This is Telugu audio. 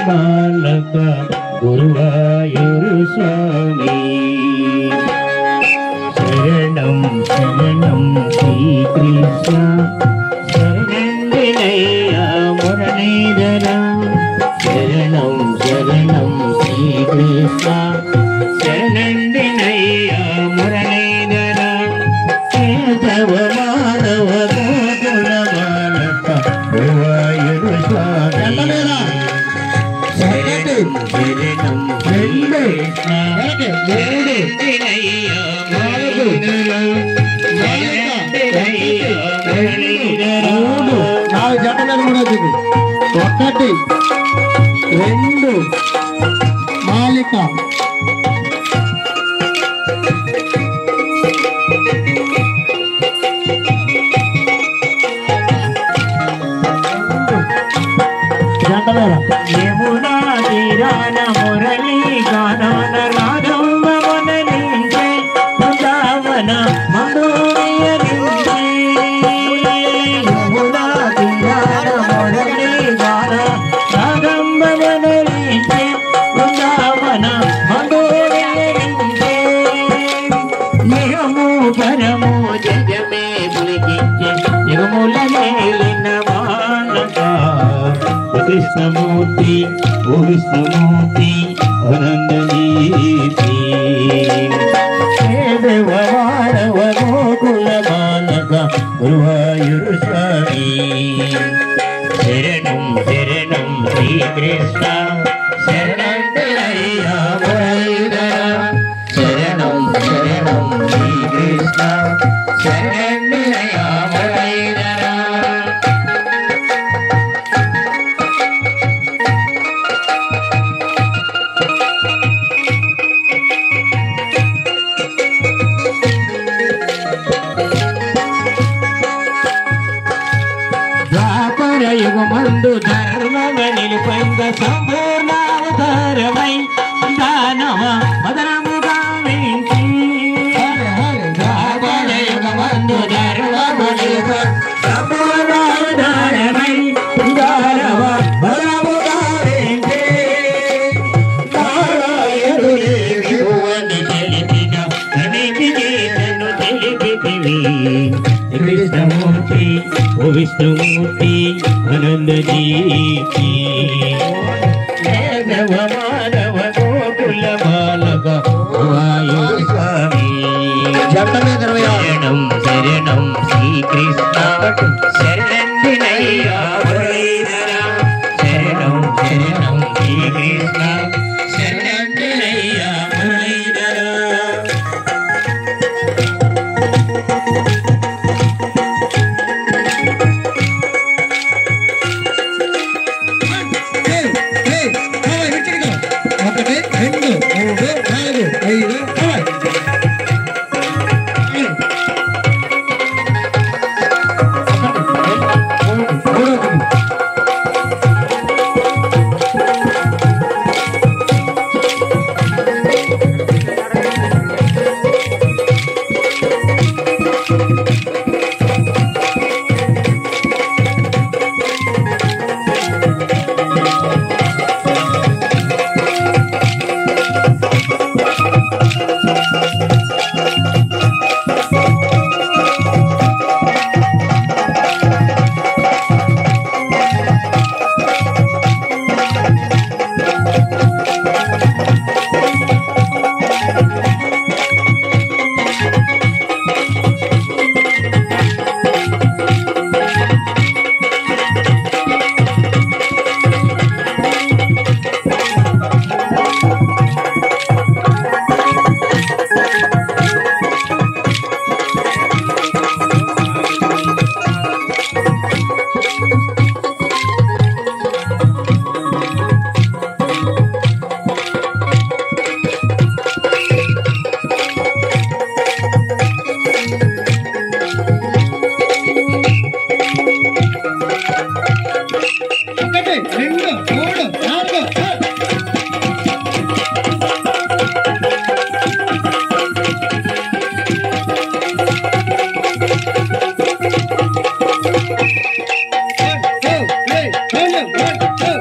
బాలక గురువాయూరు స్వామి శరణం శరణం శ్రీకృష్ణ శరణండినయ్యా మురళీధర శరణం శరణం శ్రీకృష్ణ శరణండినయ్యా మురళీధర కేశవ మాధవ గోకుల బాలక గురువాయూరు స్వామి శరణం శరణం శ్రీకృష్ణ శరణండినయ్యా మురళీధర ఒకటి రెండు మాలిక యమునా తీరాన మురళీ గానాన రాధమ్మ మనలించే బృందావన మందోరియలించే యమునా తీరాన మురళీ గాన రాధమ్మ మనలించే బృందావన మందోరియలించే నియము పరము జగమే పులికించే జగముల మేలిన బాలక కృష్ణమూర్తి ఓ విష్ణుమూర్తి ఆనందీతి దేవ మానవ గోకుల బాలక గురువాయూరు స్వామి శరణం శరణం శ్రీకృష్ణ శరణండినయ్యా మురళీధర శరణం శరణం శ్రీకృష్ణ శరణండినయ్యా మురళీధర యుగమందు ధర్మమ నిలిపంద సంపూర్ణావతారమై దానవ మదనముగా వించి యుగమందు ధర్మమ నిలిప సంపూర్ణావతారమై దానవ మదనముగా వించి నారాయణుని విభువని తెలిపిన తను తెలిపితివి కృష్ణమూర్తి ఓ విష్ణుమూర్తి ఆనందదీప్తి దేవ మానవ గోకుల బాలక గురువాయూరు స్వామి శరణం శరణం శ్రీకృష్ణ శరణండినయ్యా మురళీధర శరణం శరణం Srikrishna శరణండినయ్యా Muralidhara One, two, three, 1, 2, 3.